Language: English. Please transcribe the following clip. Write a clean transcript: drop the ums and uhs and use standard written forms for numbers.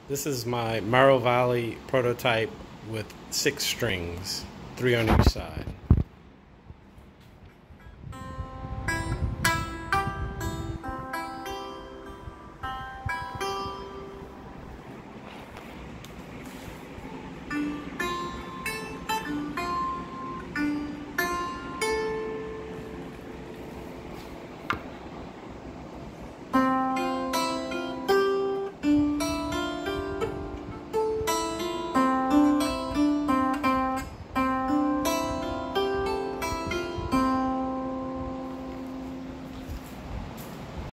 This is my Maru Valiha Prototype with 6 strings, 3 on each side.